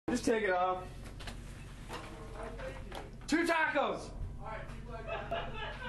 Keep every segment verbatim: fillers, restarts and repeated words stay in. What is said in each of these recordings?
Just take it off. Two tacos! Alright, two tacos.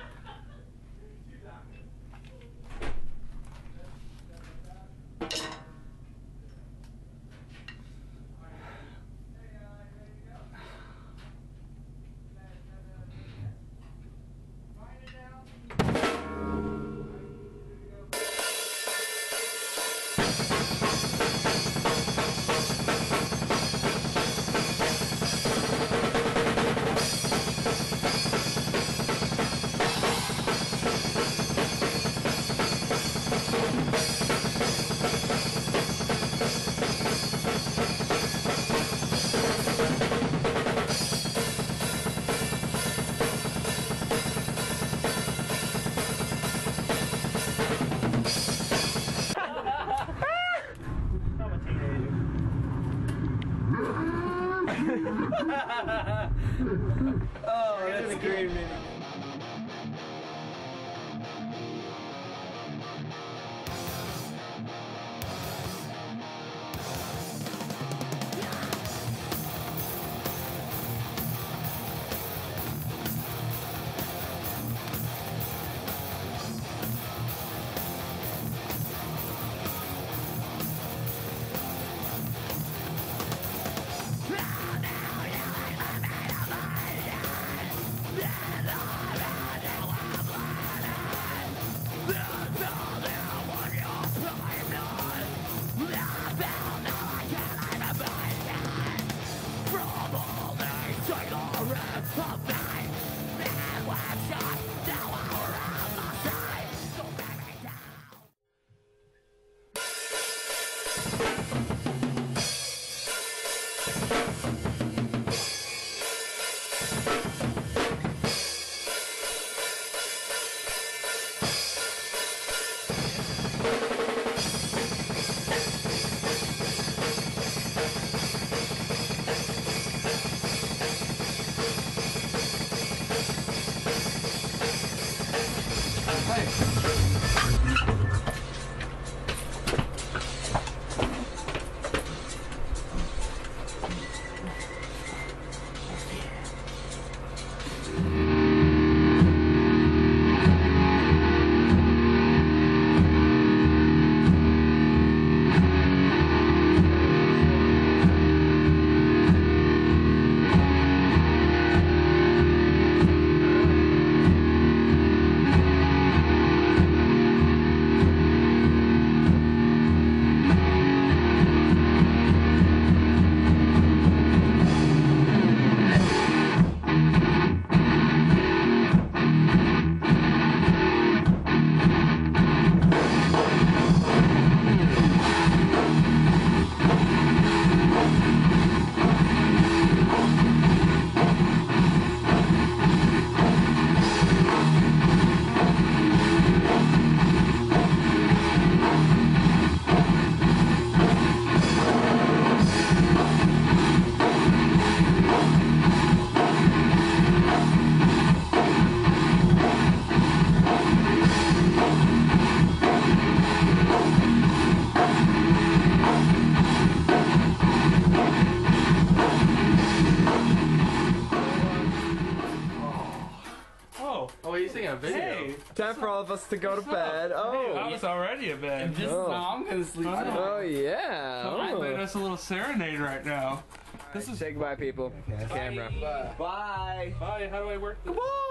Oh, that's great, man. Oh, he's taking a video. Hey, time for all of us to go to bed. Oh, hey, I was already in bed. And just oh. now I'm gonna sleep. Oh, yeah. So oh. I'm playing us a little serenade right now. Right, this is say goodbye, people. Bye. Camera. Bye. Bye. Bye. How do I work this? Goodbye.